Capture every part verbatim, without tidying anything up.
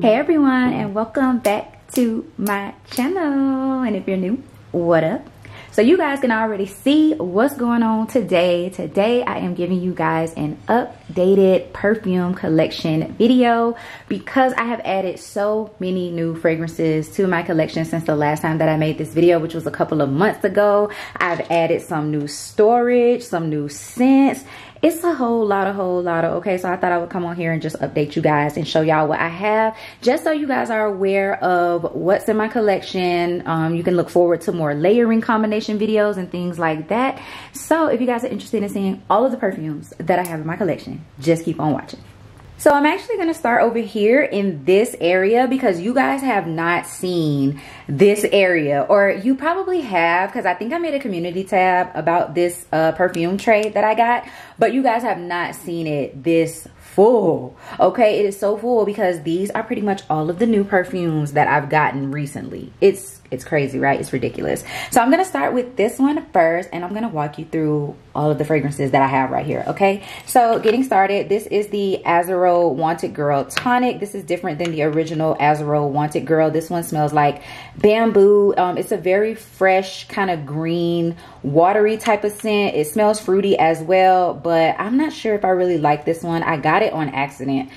Hey everyone, and welcome back to my channel. And if you're new, what up? So you guys can already see what's going on today. Today I am giving you guys an updated perfume collection video because I have added so many new fragrances to my collection since the last time that I made this video, which was a couple of months ago. I've added some new storage, some new scents. It's a whole lot, a whole lot of, okay, so I thought I would come on here and just update you guys and show y'all what I have, just so you guys are aware of what's in my collection. Um, you can look forward to more layering combination videos and things like that. So if you guys are interested in seeing all of the perfumes that I have in my collection, just keep on watching. So I'm actually going to start over here in this area because you guys have not seen this area, or you probably have, because I think I made a community tab about this uh, perfume tray that I got, but you guys have not seen it this full. Okay, it is so full because these are pretty much all of the new perfumes that I've gotten recently. It's It's crazy, right? It's ridiculous. So I'm going to start with this one first, and I'm going to walk you through all of the fragrances that I have right here, okay? So getting started, this is the Azaro Wanted Girl Tonic. This is different than the original Azaro Wanted Girl. This one smells like bamboo. Um, it's a very fresh, kind of green, watery type of scent. It smells fruity as well, but I'm not sure if I really like this one. I got it on accident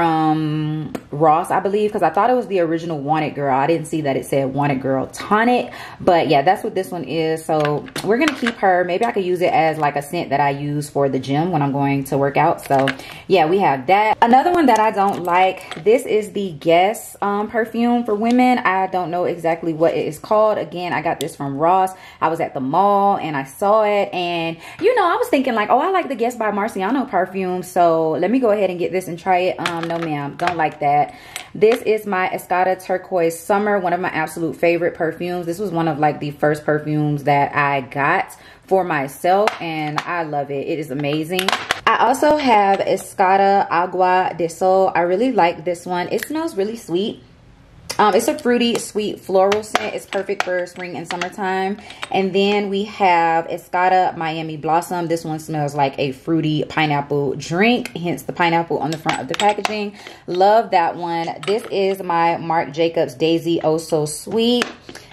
from Ross, I believe, because I thought it was the original Wanted Girl. I didn't see that it said Wanted Girl Tonic, but yeah, that's what this one is. So we're gonna keep her. Maybe I could use it as like a scent that I use for the gym when I'm going to work out. So yeah, we have that. Another one that I don't like, this is the Guess um, perfume for women. I don't know exactly what it is called. Again, I got this from Ross. I was at the mall and I saw it, and you know, I was thinking like, oh, I like the Guess by Marciano perfume, so let me go ahead and get this and try it. Um, no ma'am, don't like that. This is my Escada Turquoise Summer, one of my absolute favorite perfumes. This was one of like the first perfumes that I got for myself, and I love it. It is amazing. I also have Escada Agua de Sol. I really like this one. It smells really sweet. Um, it's a fruity, sweet floral scent. It's perfect for spring and summertime. And then we have Escada Miami Blossom. This one smells like a fruity pineapple drink, hence the pineapple on the front of the packaging. Love that one. This is my Marc Jacobs Daisy Oh So Sweet.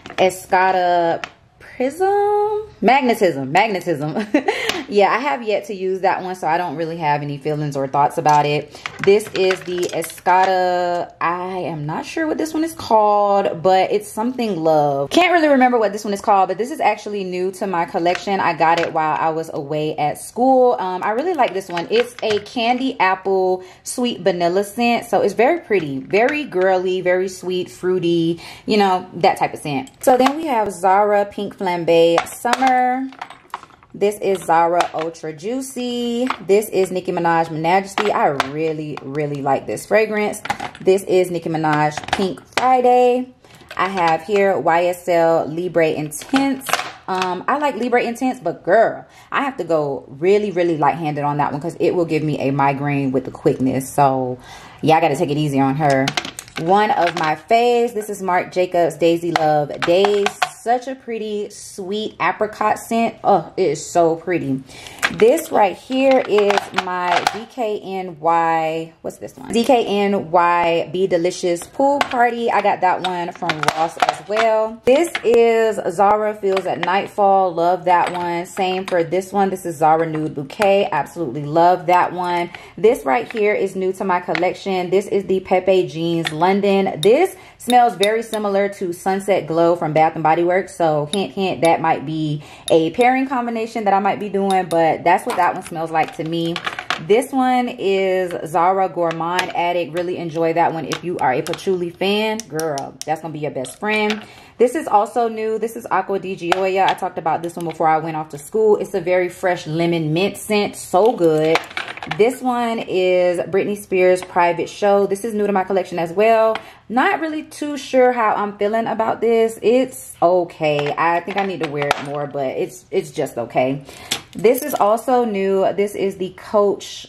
Escada Prism? Magnetism. Magnetism. Yeah, I have yet to use that one, so I don't really have any feelings or thoughts about it. This is the Escada, I am not sure what this one is called, but it's something love. Can't really remember what this one is called, but this is actually new to my collection. I got it while I was away at school. Um, I really like this one. It's a candy apple sweet vanilla scent, so it's very pretty, very girly, very sweet, fruity, you know, that type of scent. So then we have Zara Pink Flambe Summer. This is Zara Ultra Juicy. This is Nicki Minaj Majesty. I really, really like this fragrance. This is Nicki Minaj Pink Friday. I have here Y S L Libre Intense. Um, I like Libre Intense, but girl, I have to go really, really light-handed on that one because it will give me a migraine with the quickness. So yeah, I got to take it easy on her. One of my faves, this is Marc Jacobs Daisy Love Days. Such a pretty, sweet apricot scent. Oh, it is so pretty. This right here is my D K N Y, what's this one? D K N Y Be Delicious Pool Party. I got that one from Ross as well. This is Zara Feels at Nightfall. Love that one. Same for this one. This is Zara Nude Bouquet. Absolutely love that one. This right here is new to my collection. This is the Pepe Jeans London. This smells very similar to Sunset Glow from Bath and Body Works. So hint, hint, that might be a pairing combination that I might be doing, but that's what that one smells like to me. This one is Zara Gourmand Addict. Really enjoy that one. If you are a patchouli fan, girl, that's going to be your best friend. This is also new. This is Acqua di Gioia. I talked about this one before I went off to school. It's a very fresh lemon mint scent. So good. This one is Britney Spears Private Show. This is new to my collection as well. Not really too sure how I'm feeling about this. It's okay. I think I need to wear it more, but it's it's just okay. This is also new. This is the Coach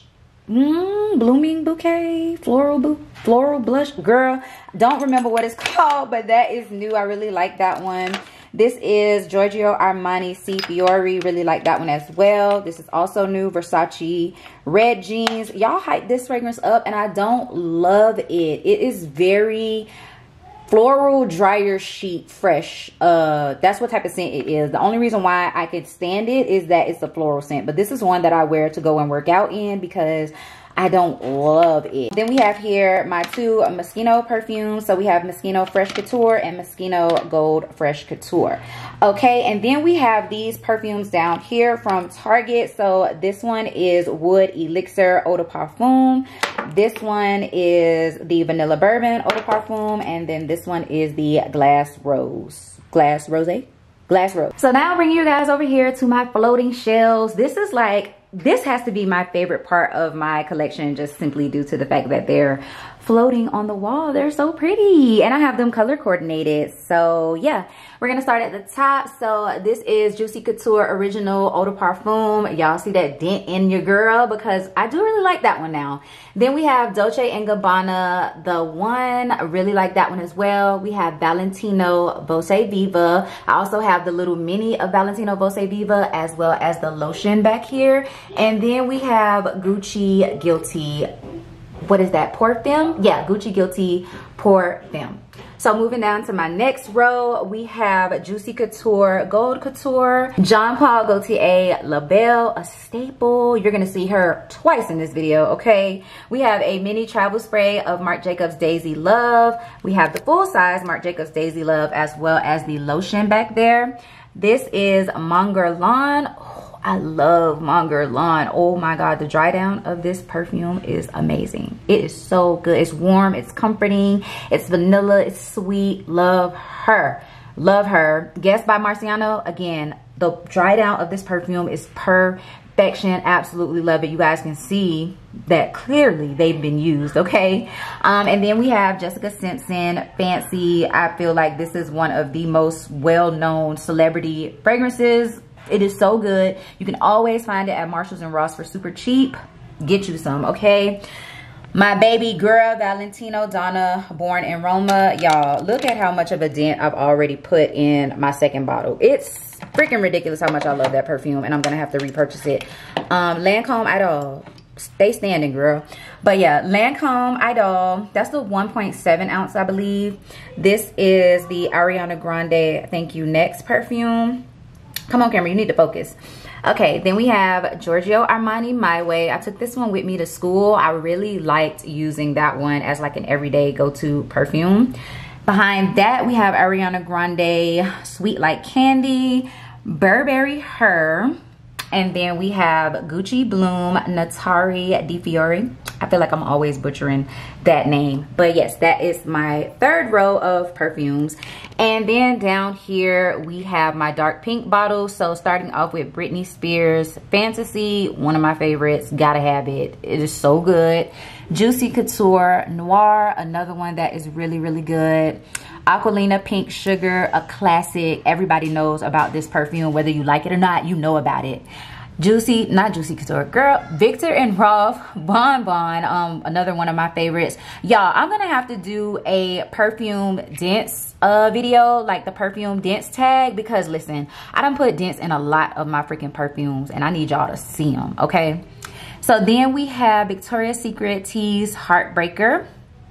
mm, Blooming Bouquet Floral Bou Floral Blush. Girl, don't remember what it's called, but that is new. I really like that one. This is Giorgio Armani C Fiore. Really like that one as well. This is also new. Versace red jeans. Y'all hype this fragrance up and I don't love it. It is very floral, dryer sheet, fresh. Uh, that's what type of scent it is. The only reason why I could stand it is that it's a floral scent. But this is one that I wear to go and work out in because I don't love it. Then we have here my two Moschino perfumes. So we have Moschino Fresh Couture and Moschino Gold Fresh Couture. Okay, and then we have these perfumes down here from Target. So this one is Wood Elixir Eau de Parfum. This one is the Vanilla Bourbon Eau de Parfum. And then this one is the Glass Rose. Glass Rose? Glass Rose. So now I'll bring you guys over here to my floating shelves. This is like, this has to be my favorite part of my collection, just simply due to the fact that they're floating on the wall. They're so pretty, and I have them color coordinated. So yeah, we're gonna start at the top. So this is Juicy Couture Original Eau de Parfum. Y'all see that dent in your girl, because I do really like that one now. Then we have Dolce and Gabbana, the one. I really like that one as well. We have Valentino Voce Viva. I also have the little mini of Valentino Voce Viva, as well as the lotion back here. And then we have Gucci Guilty, what is that, Pour Femme? Yeah, Gucci Guilty Pour Femme. So moving down to my next row, we have Juicy Couture Gold Couture, Jean Paul Gaultier La Belle, a staple. You're gonna see her twice in this video, okay? We have a mini travel spray of Marc Jacobs Daisy Love. We have the full size Marc Jacobs Daisy Love, as well as the lotion back there. This is Mon Guerlain. I love Mon Guerlain. Oh my God, the dry down of this perfume is amazing. It is so good. It's warm, it's comforting, it's vanilla, it's sweet. Love her. Love her. Guess by Marciano. Again, the dry down of this perfume is perfection. Absolutely love it. You guys can see that clearly they've been used, okay? Um, and then we have Jessica Simpson Fancy. I feel like this is one of the most well-known celebrity fragrances. It is so good. You can always find it at Marshalls and Ross for super cheap. Get you some, okay? My baby girl, Valentino Donna, Born in Roma. Y'all, look at how much of a dent I've already put in my second bottle. It's freaking ridiculous how much I love that perfume, and I'm going to have to repurchase it. Um, Lancome Idol. Stay standing, girl. But yeah, Lancome Idol. That's the one point seven ounce, I believe. This is the Ariana Grande Thank You Next perfume. Come on, camera, you need to focus. Okay, then we have Giorgio Armani My Way. I took this one with me to school. I really liked using that one as like an everyday go-to perfume. Behind that, we have Ariana Grande Sweet Like Candy, Burberry Her, and then we have Gucci Bloom Natari Di Fiore. I feel like I'm always butchering that name. But yes, that is my third row of perfumes. And then down here, we have my dark pink bottle. So starting off with Britney Spears Fantasy, one of my favorites. Gotta have it. It is so good. Juicy Couture Noir, another one that is really, really good. Aquilina Pink Sugar, a classic. Everybody knows about this perfume. Whether you like it or not, you know about it. Juicy, not Juicy Couture, girl, Victor and Rolf Bon Bon, um, another one of my favorites. Y'all, I'm gonna have to do a perfume dents uh, video, like the perfume dents tag, because listen, I done put dents in a lot of my freaking perfumes, and I need y'all to see them, okay? So then we have Victoria's Secret Tease Heartbreaker.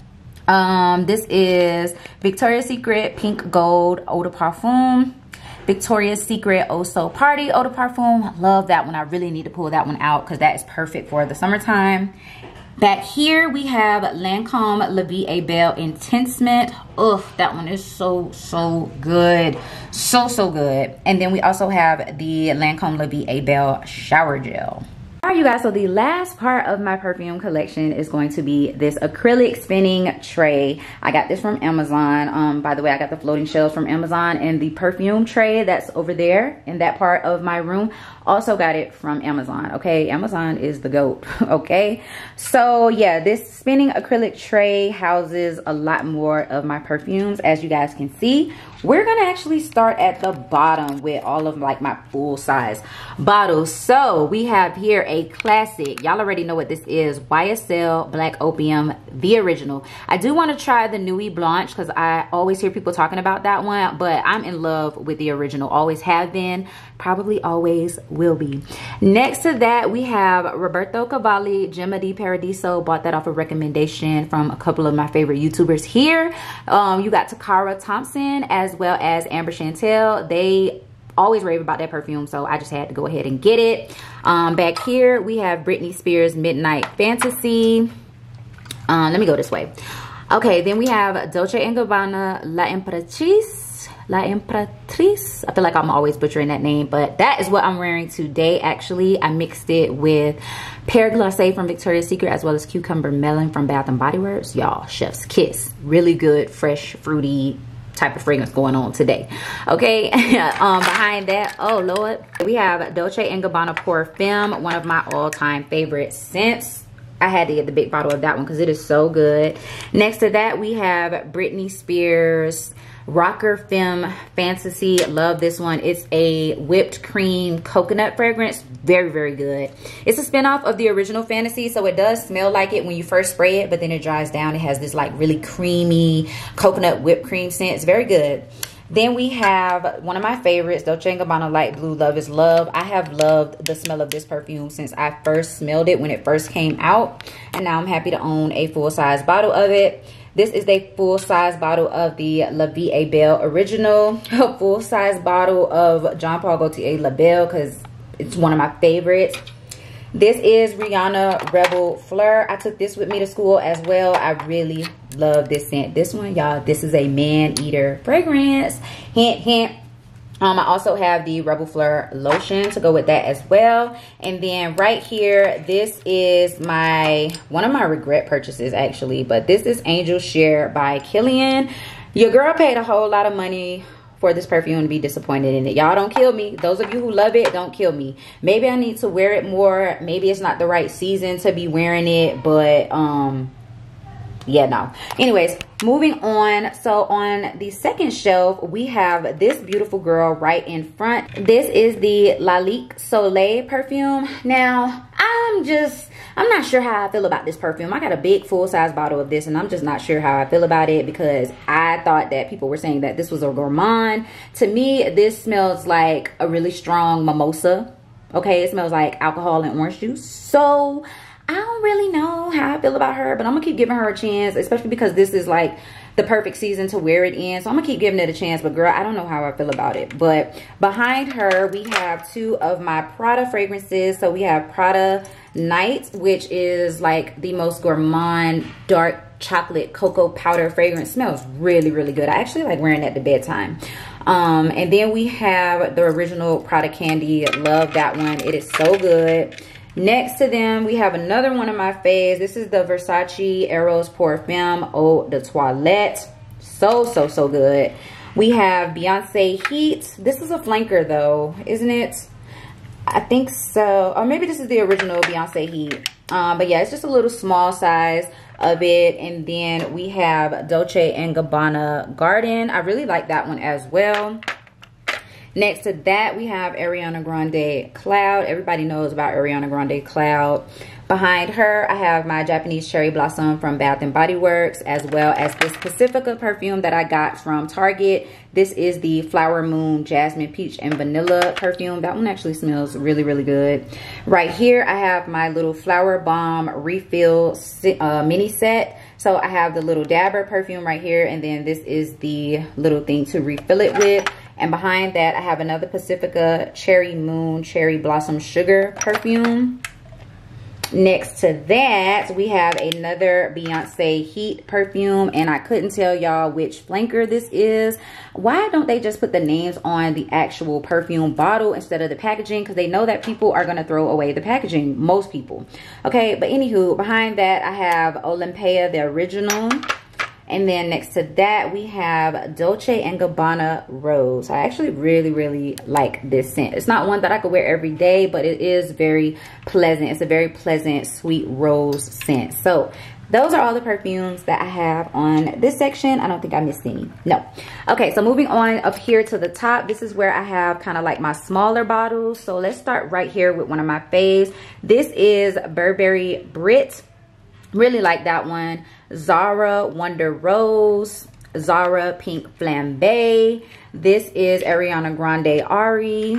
Um, this is Victoria's Secret Pink Gold Eau de Parfum. Victoria's Secret Oh So Party Eau de Parfum. Love that one. I really need to pull that one out because that is perfect for the summertime. Back here we have Lancome La Vie est Belle Intense Mint. Ugh, that one is so, so good. So, so good. And then we also have the Lancome La Vie est Belle Shower Gel. All right, you guys, so the last part of my perfume collection is going to be this acrylic spinning tray. I got this from Amazon. Um, by the way, I got the floating shelves from Amazon, and the perfume tray that's over there in that part of my room, also got it from Amazon, okay? Amazon is the GOAT, okay? So yeah, this spinning acrylic tray houses a lot more of my perfumes, as you guys can see. we're gonna actually start at the bottom with all of like my full size bottles. So we have here a classic, y'all already know what this is, Y S L Black Opium, the original. I do want to try the Nuit Blanche because I always hear people talking about that one, but I'm in love with the original, always have been, probably always will be. Next to that, we have Roberto Cavalli Gemma di Paradiso. Bought that off a recommendation from a couple of my favorite YouTubers here. Um, you got Takara Thompson as well as Amber Chantel. They always rave about that perfume, so I just had to go ahead and get it. Um, back here, we have Britney Spears Midnight Fantasy. Um, let me go this way. Okay, then we have Dolce and Gabbana La Imperatrice. La Imperatrice. I feel like I'm always butchering that name, but that is what I'm wearing today. Actually, I mixed it with Pear Glacé from Victoria's Secret as well as Cucumber Melon from Bath and Body Works. Y'all, chef's kiss. Really good, fresh, fruity type of fragrance going on today. Okay, um, behind that, oh Lord, we have Dolce and Gabbana Pour Femme, one of my all-time favorite scents. I had to get the big bottle of that one because it is so good. Next to that, we have Britney Spears Rocker Femme Fantasy. Love this one. It's a whipped cream coconut fragrance. Very, very good. It's a spinoff of the original Fantasy, so it does smell like it when you first spray it, but then it dries down. It has this like really creamy coconut whipped cream scent. It's very good. Then we have one of my favorites, Dolce and Gabbana Light Blue Love is Love. I have loved the smell of this perfume since I first smelled it when it first came out. And now I'm happy to own a full-size bottle of it. This is a full-size bottle of the La Vie est Belle original. A full-size bottle of Jean Paul Gaultier La Belle because it's one of my favorites. This is Rihanna Rebel Fleur. I took this with me to school as well. I really love this scent. This one, y'all, this is a man-eater fragrance. Hint, hint. Um, I also have the Rebel Fleur lotion to go with that as well. And then right here, this is my, one of my regret purchases actually, but this is Angel Share by Kilian. Your girl paid a whole lot of money for this perfume to be disappointed in it. Y'all don't kill me. Those of you who love it, don't kill me. Maybe I need to wear it more. Maybe it's not the right season to be wearing it, but um, yeah, no. Anyways, moving on. So on the second shelf, we have this beautiful girl right in front. This is the Lalique Soleil perfume. Now, I'm just, I'm not sure how I feel about this perfume. I got a big full-size bottle of this, and I'm just not sure how I feel about it because I thought that people were saying that this was a gourmand. To me, this smells like a really strong mimosa. Okay, it smells like alcohol and orange juice. So I don't really know how I feel about her, but I'm gonna keep giving her a chance, especially because this is like the perfect season to wear it in. So I'm gonna keep giving it a chance, but girl, I don't know how I feel about it. But behind her, we have two of my Prada fragrances. So we have Prada Night, which is like the most gourmand dark chocolate cocoa powder fragrance. Smells really, really good. I actually like wearing that to bedtime. Um, and then we have the original Prada Candy. Love that one. It is so good. Next to them, we have another one of my faves. This is the Versace Eros Pour Femme Eau de Toilette. So, so, so good. We have Beyonce Heat. This is a flanker though, isn't it? I think so. Or maybe this is the original Beyonce Heat. Um, but yeah, it's just a little small size of it. And then we have Dolce and Gabbana Garden. I really like that one as well. Next to that, we have Ariana Grande Cloud. Everybody knows about Ariana Grande Cloud. Behind her, I have my Japanese Cherry Blossom from Bath and Body Works, as well as this Pacifica perfume that I got from Target. This is the Flower Moon Jasmine Peach and Vanilla perfume. That one actually smells really, really good. Right here, I have my little Flower Bomb refill uh, mini set. So I have the little dabber perfume right here, and then this is the little thing to refill it with. And behind that, I have another Pacifica Cherry Moon Cherry Blossom Sugar perfume. Next to that, we have another Beyonce Heat perfume, and I couldn't tell y'all which flanker this is. Why don't they just put the names on the actual perfume bottle instead of the packaging? Because they know that people are going to throw away the packaging, most people. Okay, but anywho, behind that, I have Olympia, the original. And then next to that, we have Dolce and Gabbana Rose. I actually really, really like this scent. It's not one that I could wear every day, but it is very pleasant. It's a very pleasant, sweet rose scent. So those are all the perfumes that I have on this section. I don't think I missed any. No. Okay, so moving on up here to the top, this is where I have kind of like my smaller bottles. So let's start right here with one of my faves. This is Burberry Brit. Really like that one. Zara Wonder Rose. Zara Pink Flambe. This is Ariana Grande Ari.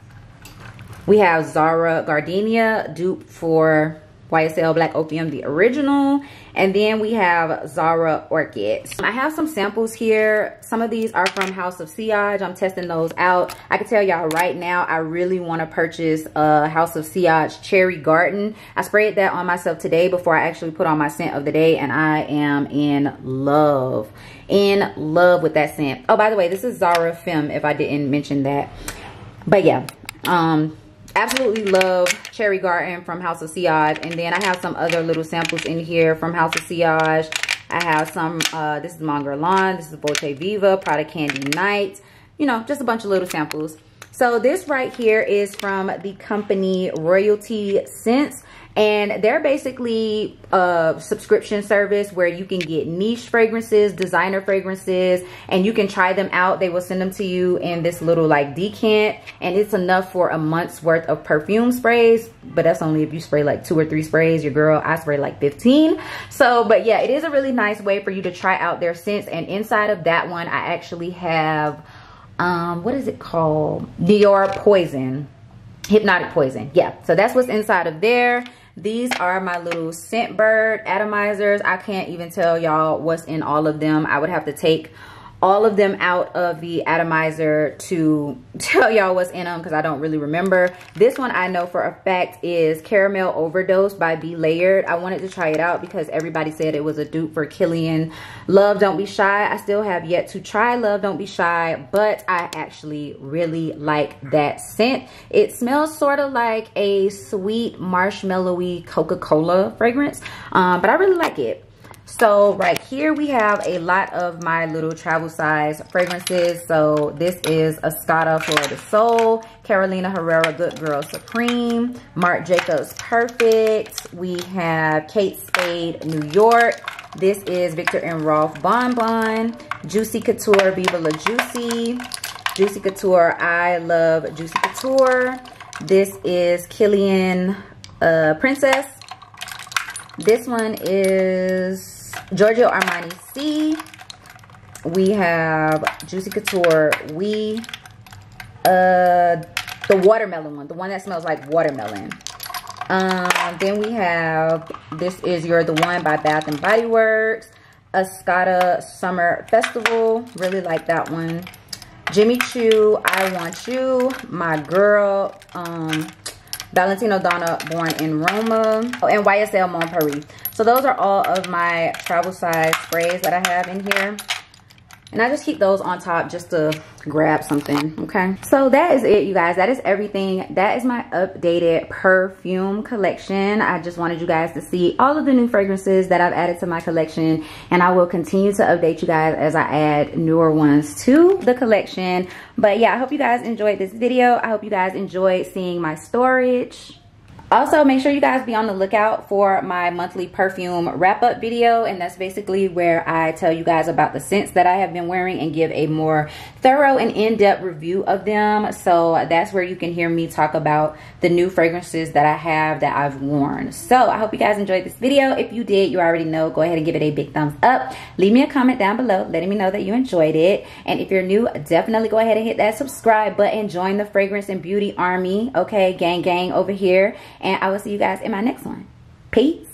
We have Zara Gardenia, dupe for Y S L Black Opium, the original. And then we have Zara Orchid. I have some samples here. Some of these are from House of Sillage. I'm testing those out. I can tell y'all right now, I really want to purchase a House of Sillage Cherry Garden. I sprayed that on myself today before I actually put on my scent of the day, and I am in love. In love with that scent. Oh, by the way, this is Zara Femme, if I didn't mention that. But yeah, um, absolutely love Cherry Garden from House of Sillage. And then I have some other little samples in here from House of Sillage. I have some, uh, this is Mon Guerlain, this is Voce Viva, Prada Candy Night. You know, just a bunch of little samples. So this right here is from the company Royalty Scents. And they're basically a subscription service where you can get niche fragrances, designer fragrances, and you can try them out. They will send them to you in this little like decant, and it's enough for a month's worth of perfume sprays. But that's only if you spray like two or three sprays. Your girl, I spray like fifteen. So, but yeah, it is a really nice way for you to try out their scents. And inside of that one, I actually have, um, what is it called? Dior Poison. Hypnotic Poison. Yeah, so that's what's inside of there. These are my little Scentbird atomizers. I can't even tell y'all what's in all of them. I would have to take all of them out of the atomizer to tell y'all what's in them because I don't really remember. This one I know for a fact is Caramel Overdose by Be Layered. I wanted to try it out because everybody said it was a dupe for Kilian Love Don't Be Shy. I still have yet to try Love Don't Be Shy, but I actually really like that scent. It smells sort of like a sweet marshmallowy Coca-Cola fragrance, um, but I really like it. So right here we have a lot of my little travel size fragrances. So this is Escada Flor de Sol, Carolina Herrera Good Girl Supreme, Marc Jacobs Perfect. We have Kate Spade New York. This is Viktor and Rolf Bon Bon, Juicy Couture Viva La Juicy, Juicy Couture I Love Juicy Couture. This is Kilian uh, Princess. This one is Giorgio Armani C. We have Juicy Couture We. Uh, the watermelon one. The one that smells like watermelon. Um, then we have, this is You're the One by Bath and Body Works. Escada Summer Festival. Really like that one. Jimmy Choo, I Want You. My Girl. Um... Valentino Donna Born in Roma. Oh, and Y S L Mon Paris. So those are all of my travel size sprays that I have in here. And I just keep those on top just to grab something, okay? So that is it, you guys. That is everything. That is my updated perfume collection. I just wanted you guys to see all of the new fragrances that I've added to my collection. And I will continue to update you guys as I add newer ones to the collection. But yeah, I hope you guys enjoyed this video. I hope you guys enjoyed seeing my storage. Also, make sure you guys be on the lookout for my monthly perfume wrap-up video, and that's basically where I tell you guys about the scents that I have been wearing and give a more thorough and in-depth review of them. So that's where you can hear me talk about the new fragrances that I have that I've worn. So I hope you guys enjoyed this video. If you did, you already know, go ahead and give it a big thumbs up. Leave me a comment down below letting me know that you enjoyed it. And if you're new, definitely go ahead and hit that subscribe button. Join the Fragrance and Beauty Army, okay? Gang, gang over here. And I will see you guys in my next one. Peace.